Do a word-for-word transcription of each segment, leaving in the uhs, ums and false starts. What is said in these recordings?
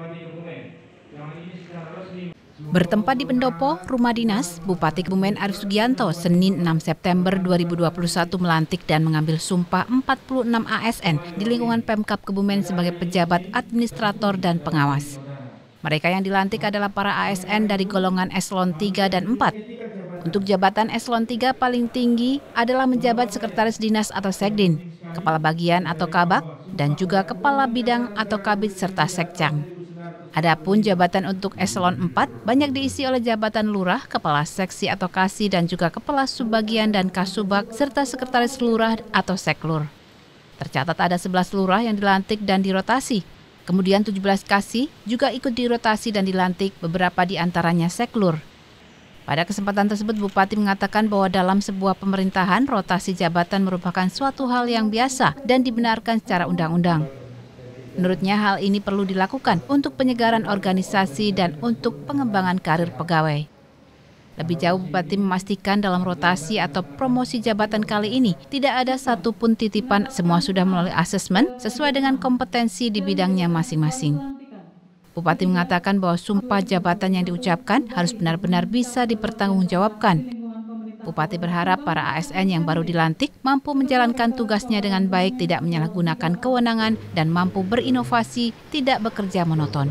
Bertempat di pendopo, rumah dinas, Bupati Kebumen Arief Sugianto, Senin enam September dua ribu dua puluh satu melantik dan mengambil sumpah empat puluh enam A S N di lingkungan Pemkab Kebumen sebagai pejabat administrator dan pengawas. Mereka yang dilantik adalah para A S N dari golongan eselon tiga dan empat. Untuk jabatan eselon tiga paling tinggi adalah menjabat sekretaris dinas atau sekdin, kepala bagian atau kabak, dan juga kepala bidang atau kabid serta sekcam. Adapun jabatan untuk eselon empat banyak diisi oleh jabatan lurah, kepala seksi atau kasih, dan juga kepala subbagian dan kasubag, serta sekretaris lurah atau seklur. Tercatat ada sebelas lurah yang dilantik dan dirotasi. Kemudian tujuh belas kasih juga ikut dirotasi dan dilantik, beberapa di antaranya seklur. Pada kesempatan tersebut, Bupati mengatakan bahwa dalam sebuah pemerintahan, rotasi jabatan merupakan suatu hal yang biasa dan dibenarkan secara undang-undang. Menurutnya hal ini perlu dilakukan untuk penyegaran organisasi dan untuk pengembangan karir pegawai. Lebih jauh, Bupati memastikan dalam rotasi atau promosi jabatan kali ini tidak ada satupun titipan, semua sudah melalui asesmen sesuai dengan kompetensi di bidangnya masing-masing. Bupati mengatakan bahwa sumpah jabatan yang diucapkan harus benar-benar bisa dipertanggungjawabkan. Bupati berharap para A S N yang baru dilantik mampu menjalankan tugasnya dengan baik, tidak menyalahgunakan kewenangan, dan mampu berinovasi, tidak bekerja monoton.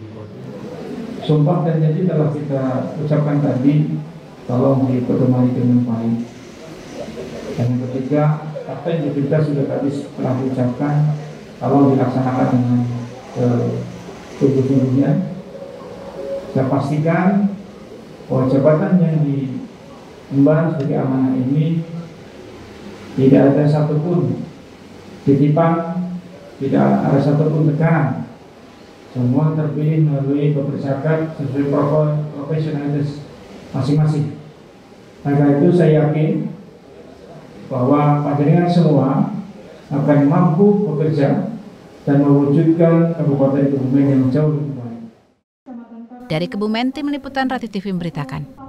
Sumpah dan janji telah kita ucapkan tadi, tolong dipedomani dengan baik. Dan yang ketiga, apa yang kita sudah tadi telah diucapkan, tolong dilaksanakan dengan sungguh-sungguhnya. Saya pastikan bahwa jabatan yang di emban sebagai amanah ini tidak ada satupun titipan, tidak ada satupun tekanan. Semua terpilih melalui beberapa sesuai profesionalitas masing-masing. Karena itu saya yakin bahwa panjenengan semua akan mampu bekerja dan mewujudkan Kabupaten Kebumen yang jauh lebih baik. Dari Kebumen, tim liputan Rati T V memberitakan.